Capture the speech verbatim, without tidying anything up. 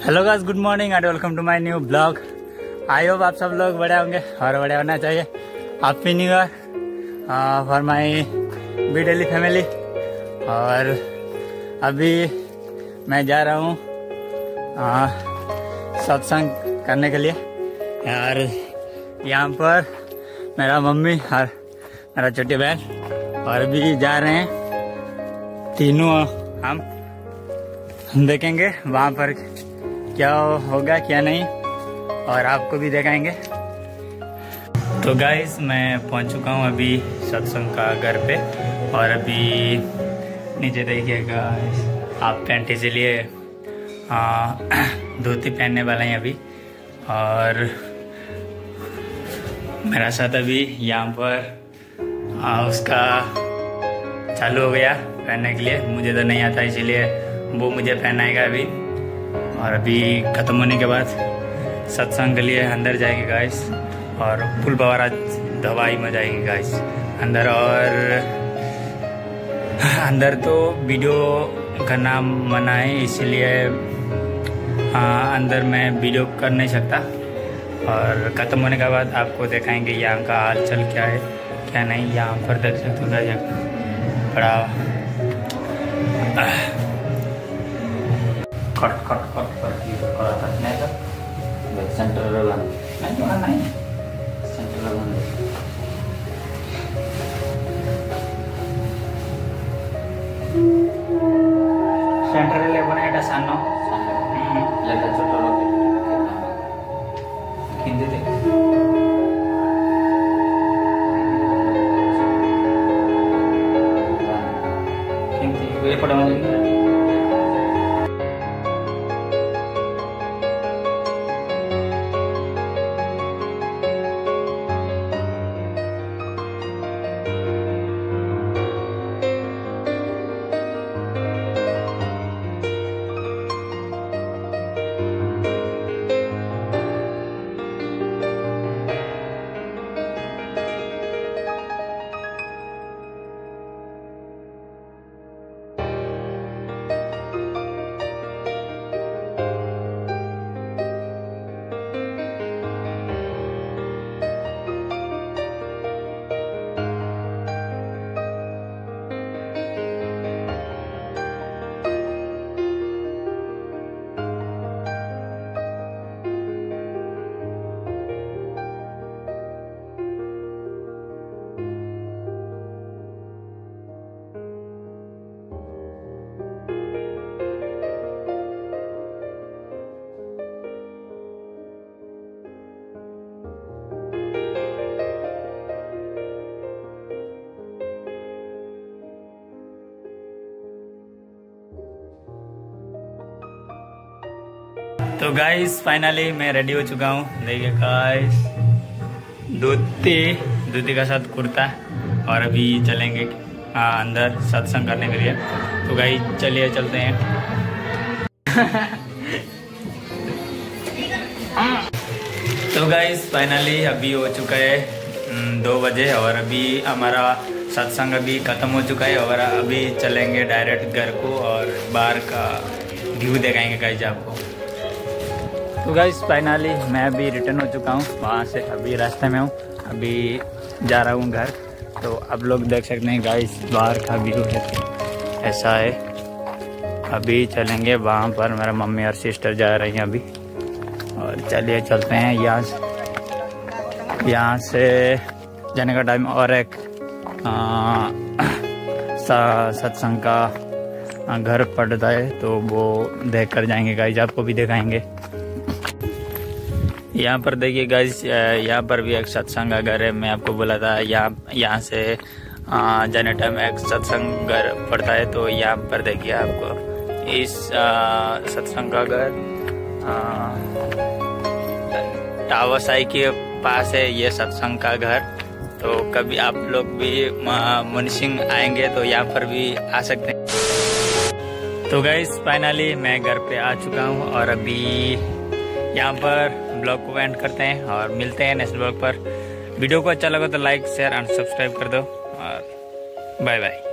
Hello guys, good morning and welcome to my new blog. I hope आप सब लोग बड़े होंगे और बड़े होना चाहिए। Happy new year for my be daily family. और अभी मैं जा रहा हूँ सत्संग करने के लिए। और यहाँ पर मेरा मम्मी और मेरा छोटी बहन और भी जा रहे हैं। तीनों हम हम देखेंगे वहाँ पर क्या होगा क्या नहीं, और आपको भी दिखाएंगे। तो गाइस, मैं पहुँच चुका हूँ अभी सत्संग का घर पे। और अभी नीचे देखिएगा आप पैंट, इसीलिए धोती पहनने वाला है अभी। और मेरा साथ अभी यहाँ पर आ, उसका चालू हो गया पहनने के लिए। मुझे तो नहीं आता, इसीलिए वो मुझे पहनाएगा अभी। और अभी ख़त्म होने के बाद सत्संग के लिए अंदर जाएंगे गाइस, और फुल बवारा दवाई में जाएंगे गाइस अंदर। और अंदर तो वीडियो करना मना है, इसलिए अंदर मैं वीडियो कर नहीं सकता। और ख़त्म होने के बाद आपको दिखाएंगे यहाँ का हाल चल क्या है क्या नहीं। यहाँ पर देख सकते हो गाइस, बड़ा cut cut cut cut cut नहीं तो सेंटर नहीं नहीं सेंटर सेंटर ले बना এটা সানো লেখা ছোট রকে হিন্দিতে হিন্দি वे पढ़ा लेंगे। तो गाइस, फाइनली मैं रेडी हो चुका हूँ। देखिए गाइस, धोती धोती का साथ कुर्ता। और अभी चलेंगे आ, अंदर सत्संग करने के लिए। तो गाइस चलिए चलते हैं। तो गाइस, फाइनली अभी हो चुका है दो बजे और अभी हमारा सत्संग अभी ख़त्म हो चुका है। और अभी चलेंगे डायरेक्ट घर को और बाहर का व्यू दिखाएंगे गाइस आपको। तो गाइस, फाइनली मैं अभी रिटर्न हो चुका हूँ वहाँ से। अभी रास्ते में हूँ, अभी जा रहा हूँ घर। तो आप लोग देख सकते हैं गाइस, बाहर का व्यू है ऐसा है। अभी चलेंगे वहाँ पर, मेरा मम्मी और सिस्टर जा रही हैं अभी। और चलिए चलते हैं यहाँ से। यहाँ से जाने का टाइम और एक सत्संग का घर पड़ता है, तो वो देख कर जाएंगे गाइस, आपको भी दिखाएंगे। यहाँ पर देखिए गाइस, यहाँ पर भी एक सत्संग का घर है। मैं आपको बोला था यहाँ यहाँ से जाने टाइम एक सत्संग घर पड़ता है। तो यहाँ पर देखिए आपको इस सत्संग का घर टावर साई के पास है, ये सत्संग का घर। तो कभी आप लोग भी मुनसिंग आएंगे तो यहाँ पर भी आ सकते हैं। तो गाइस, फाइनली मैं घर पे आ चुका हूँ और अभी यहाँ पर ब्लॉग को एंड करते हैं और मिलते हैं नेक्स्ट ब्लॉग पर। वीडियो को अच्छा लगा तो लाइक शेयर एंड सब्सक्राइब कर दो और बाय बाय।